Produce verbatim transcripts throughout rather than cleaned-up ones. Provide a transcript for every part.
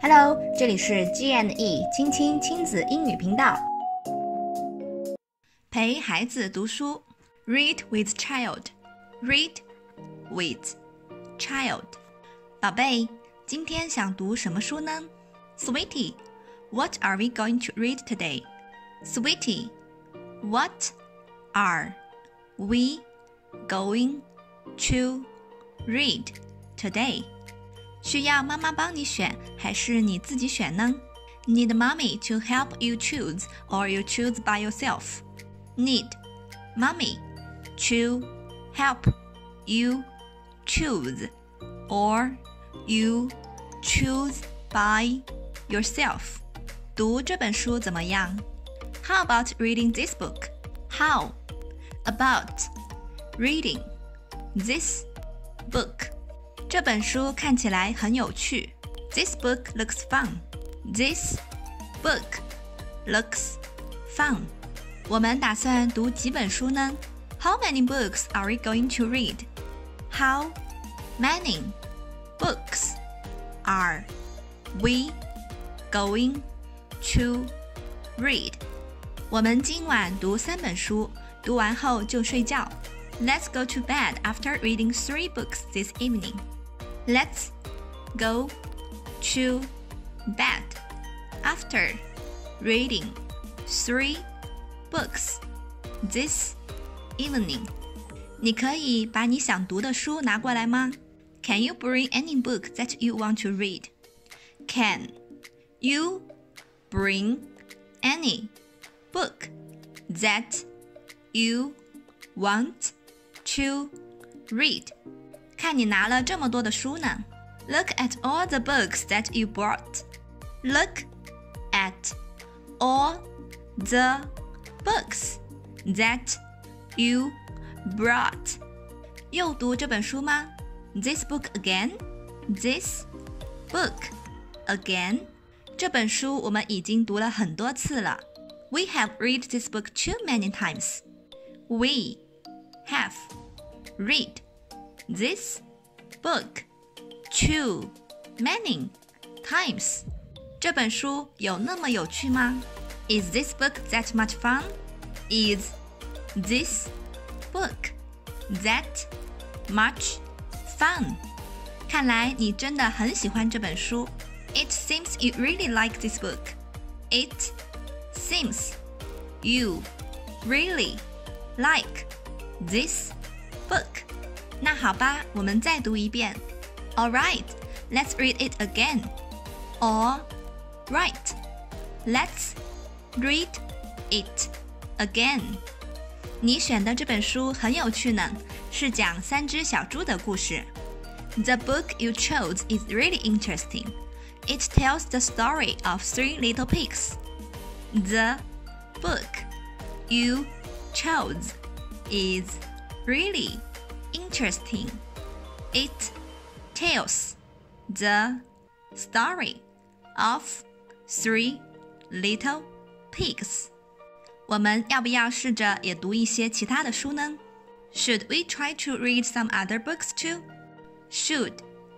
Hello， 这里是 G and E 青青亲子英语频道。陪孩子读书 Read with child Read with child 宝贝，今天想读什么书呢？ Sweetie, what are we going to read today? Sweetie, what are we going to read today?需要妈妈帮你选还是你自己选呢？ Need mommy to help you choose or you choose by yourself? Need mommy to help you choose or you choose by yourself? 读这本书怎么样？ How about reading this book? How about reading this book?这本书看起来很有趣。This book looks fun. This book looks fun. 我们打算读几本书呢？ How many books are we going to read? How many books are we going to read? 我们今晚读三本书，读完后就睡觉。Let's go to bed after reading three books this evening.Let's go to bed after reading three books this evening. 你可以把你想读的书拿过来吗？ Can you bring any book that you want to read? Can you bring any book that you want to read?看你拿了这么多的书呢。Look at all the books that you brought. Look at all the books that you brought. 又读这本书吗？ This book again? This book again? 这本书我们已经读了很多次了。We have read this book too many times. We have read this book too many times. 这本书有那么有趣吗？ Is this book that much fun? Is this book that much fun? 看来你真的很喜欢这本书。It seems you really like this book. It seems you really like this book.那好吧，我们再读一遍。All right, let's read it again. All right, let's read it again. 你选的这本书很有趣呢，是讲三只小猪的故事。The book you chose is really interesting. It tells the story of three little pigs. The book you chose is really interesting. It tells the story of three little pigs. 我们要不要试着也读一些其他的书呢？ Should we try to read some other books too? Should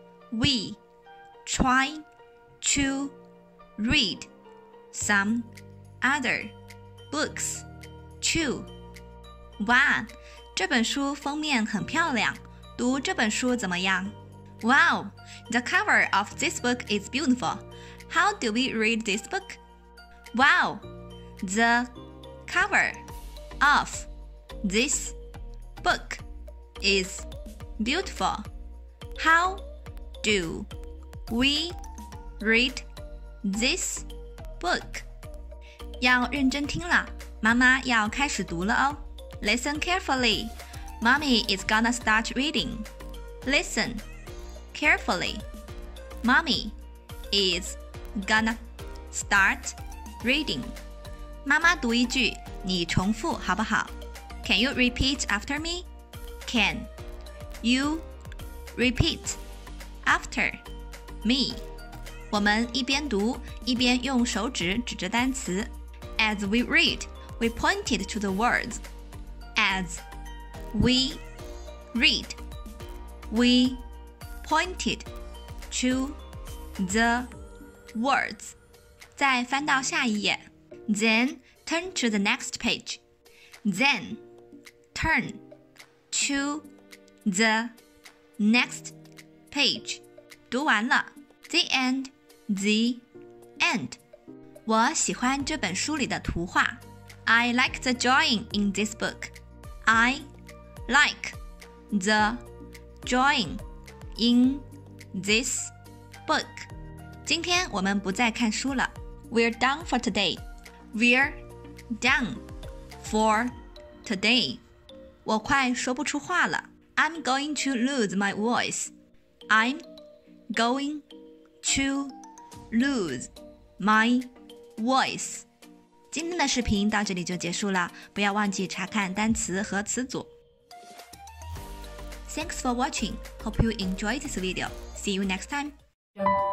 we try to read some other books too? 哇！这本书封面很漂亮，读这本书怎么样？ Wow, the cover of this book is beautiful. How do we read this book? Wow, the cover of this book is beautiful. How do we read this book? 要认真听了，妈妈要开始读了哦。Listen carefully. Mommy is gonna start reading. Listen carefully. Mommy is gonna start reading. 妈妈读一句，你重复好不好？ Can you repeat after me? Can you repeat after me? 我们一边读，一边用手指指着单词。As we read, we pointed to the words.As we read, we pointed to the words， 再翻到下一页 Then turn to the next page. Then turn to the next page. 读完了 The end, the end. 我喜欢这本书里的图画 I like the drawing in this book. I like the drawing in this book. 今天我们不再看书了 We're done for today. We're done for today. 我快说不出话了 I'm going to lose my voice. I'm going to lose my voice. 今天的视频到这里就结束了，不要忘记查看单词和词组。Thanks for watching. Hope you enjoyed this video. See you next time.